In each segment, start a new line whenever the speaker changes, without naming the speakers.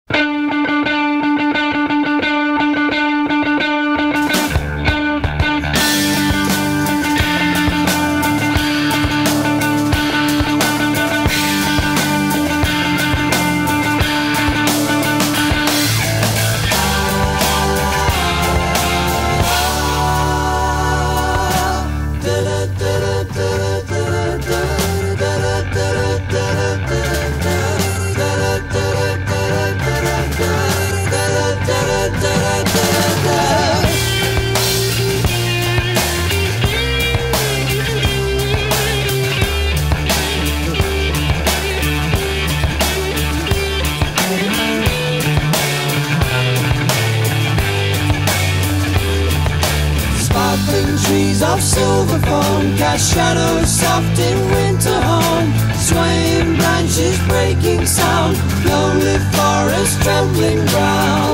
Of silver foam, cast shadows soft in winter home. Swaying branches, breaking sound, lonely forest, trembling ground.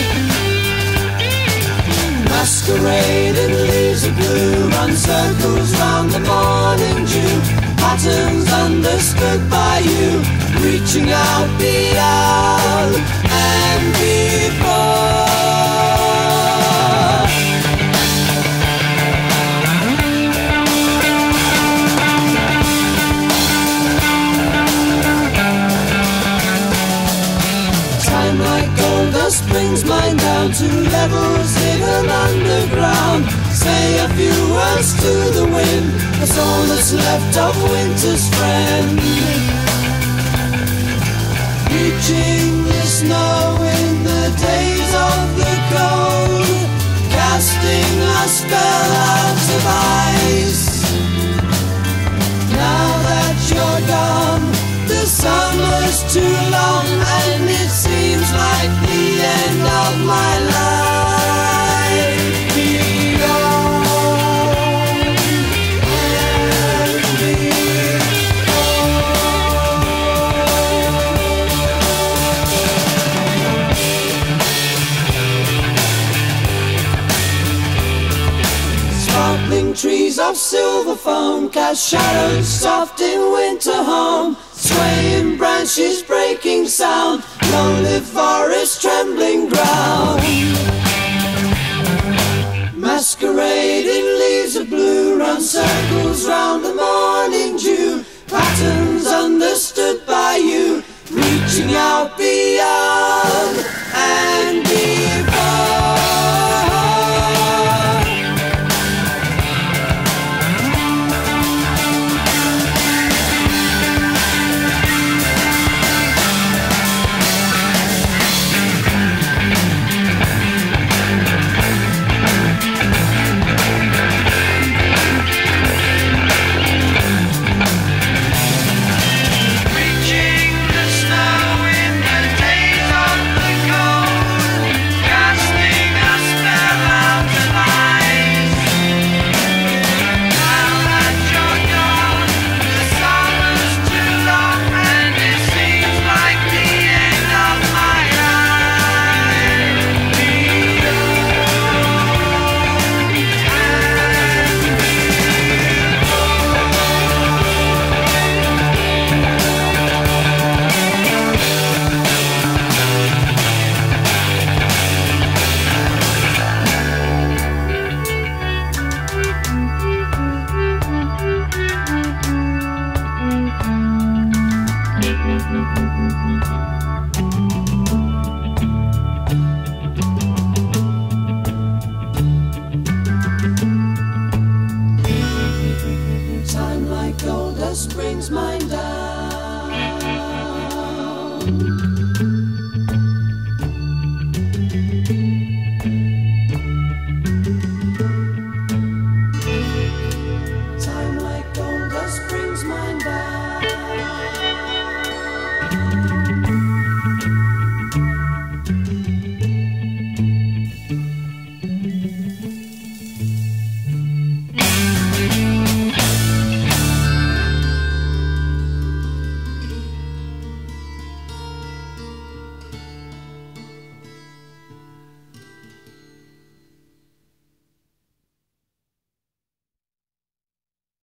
Masquerading leaves of blue, run circles round the morning dew. Patterns understood by you, reaching out beyond and before. Brings mine down to levels hidden underground. Say a few words to the wind, that's all that's left of winter's friend. Reaching the snow in the days of the cold, casting a spell out of ice. Now that you're gone, the summer's too long, and it seems like the end of my life. Beyond and beyond. Sparkling trees of silver foam cast shadows soft in winter home. Swaying branches, breaking sound, lonely forest, trembling ground. Masquerading leaves of blue, run circles round the morning dew. Patterns understood by you, reaching out beyond and before. Time like gold dust brings mine down.